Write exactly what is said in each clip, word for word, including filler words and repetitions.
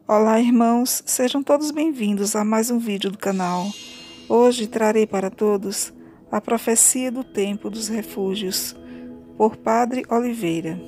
Olá, irmãos, sejam todos bem-vindos a mais um vídeo do canal. Hoje trarei para todos a profecia do tempo dos refúgios, por Padre Oliveira.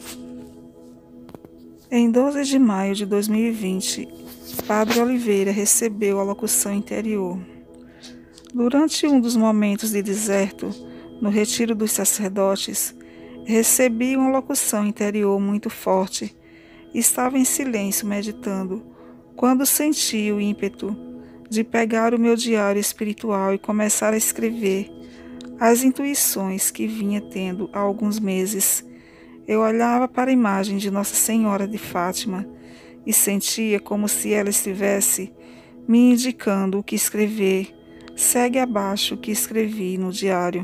Em doze de maio de dois mil e vinte, Padre Oliveira recebeu a locução interior. Durante um dos momentos de deserto, no retiro dos sacerdotes, recebi uma locução interior muito forte. Estava em silêncio meditando, quando senti o ímpeto de pegar o meu diário espiritual e começar a escrever as intuições que vinha tendo há alguns meses. Eu olhava para a imagem de Nossa Senhora de Fátima e sentia como se ela estivesse me indicando o que escrever. Segue abaixo o que escrevi no diário.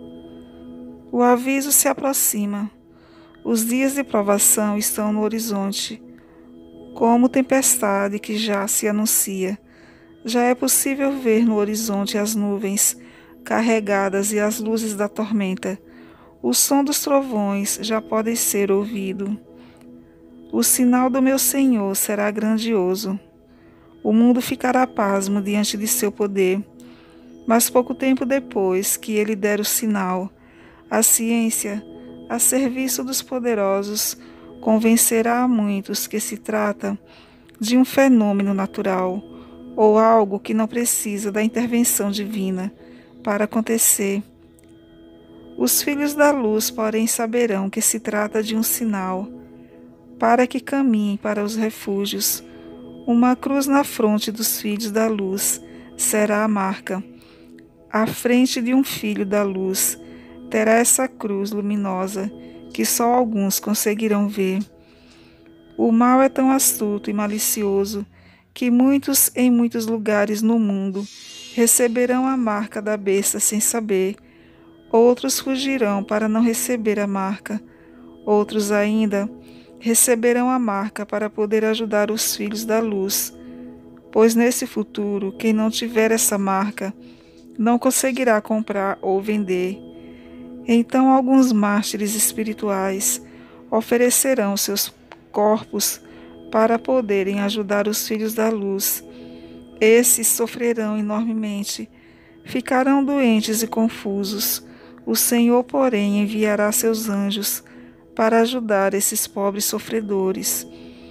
O aviso se aproxima. Os dias de provação estão no horizonte, como tempestade que já se anuncia. Já é possível ver no horizonte as nuvens carregadas e as luzes da tormenta. O som dos trovões já pode ser ouvido. O sinal do meu Senhor será grandioso. O mundo ficará pasmo diante de seu poder. Mas pouco tempo depois que ele der o sinal, a ciência, a serviço dos poderosos, convencerá a muitos que se trata de um fenômeno natural ou algo que não precisa da intervenção divina para acontecer. Os filhos da luz, porém, saberão que se trata de um sinal para que caminhem para os refúgios. Uma cruz na fronte dos filhos da luz será a marca. À frente de um filho da luz terá essa cruz luminosa que só alguns conseguirão ver. O mal é tão astuto e malicioso que muitos em muitos lugares no mundo receberão a marca da besta sem saber. Outros fugirão para não receber a marca. Outros ainda receberão a marca para poder ajudar os filhos da luz. Pois nesse futuro, quem não tiver essa marca não conseguirá comprar ou vender. Então alguns mártires espirituais oferecerão seus corpos para poderem ajudar os filhos da luz. Esses sofrerão enormemente, ficarão doentes e confusos. O Senhor, porém, enviará seus anjos para ajudar esses pobres sofredores.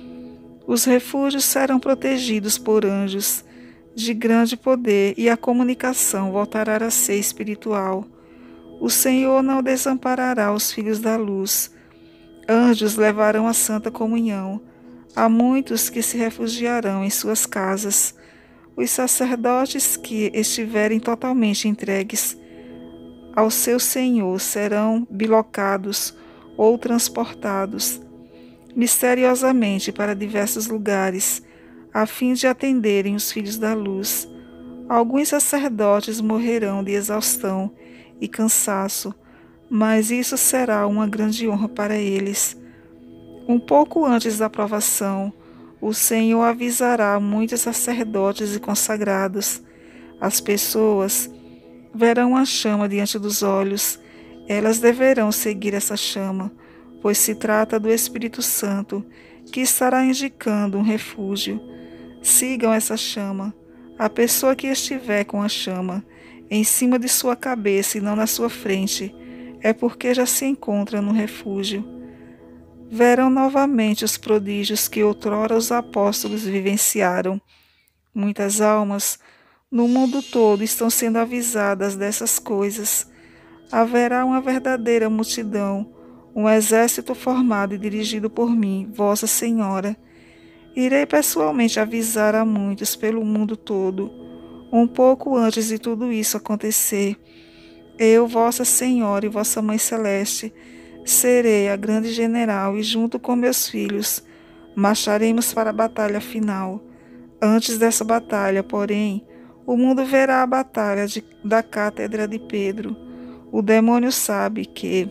Os refúgios serão protegidos por anjos de grande poder e a comunicação voltará a ser espiritual. O Senhor não desamparará os filhos da luz. Anjos levarão a santa comunhão a muitos que se refugiarão em suas casas. Os sacerdotes que estiverem totalmente entregues ao seu Senhor serão bilocados ou transportados misteriosamente para diversos lugares, a fim de atenderem os filhos da luz. Alguns sacerdotes morrerão de exaustão e cansaço, mas isso será uma grande honra para eles. Um pouco antes da provação, o Senhor avisará muitos sacerdotes e consagrados. As pessoas verão a chama diante dos olhos. Elas deverão seguir essa chama, pois se trata do Espírito Santo, que estará indicando um refúgio. Sigam essa chama. A pessoa que estiver com a chama em cima de sua cabeça e não na sua frente, é porque já se encontra no refúgio. Verão novamente os prodígios que outrora os apóstolos vivenciaram. Muitas almas no mundo todo estão sendo avisadas dessas coisas. Haverá uma verdadeira multidão, um exército formado e dirigido por mim, Vossa Senhora. Irei pessoalmente avisar a muitos pelo mundo todo. Um pouco antes de tudo isso acontecer, eu, Vossa Senhora e Vossa Mãe Celeste, serei a grande general e junto com meus filhos marcharemos para a batalha final. Antes dessa batalha, porém, o mundo verá a batalha de, da Cátedra de Pedro. O demônio sabe que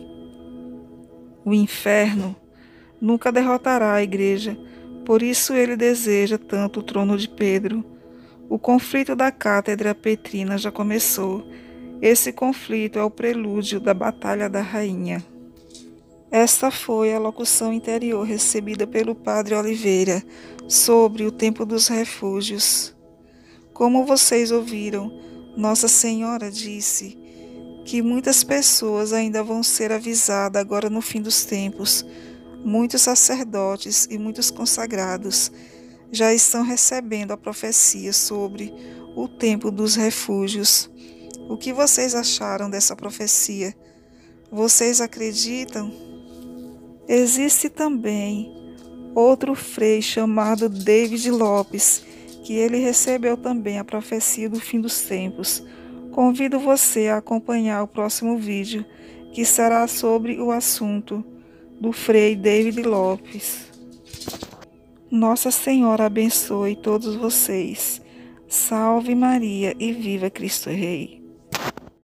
o inferno nunca derrotará a igreja, por isso ele deseja tanto o trono de Pedro. O conflito da Cátedra Petrina já começou. Esse conflito é o prelúdio da Batalha da Rainha. Esta foi a locução interior recebida pelo Padre Oliveira sobre o tempo dos refúgios. Como vocês ouviram, Nossa Senhora disse que muitas pessoas ainda vão ser avisadas agora no fim dos tempos. Muitos sacerdotes e muitos consagrados já estão recebendo a profecia sobre o tempo dos refúgios. O que vocês acharam dessa profecia? Vocês acreditam? Existe também outro frei chamado David Lopes, que ele recebeu também a profecia do fim dos tempos. Convido você a acompanhar o próximo vídeo, que será sobre o assunto do frei David Lopes. Nossa Senhora abençoe todos vocês. Salve Maria e viva Cristo Rei.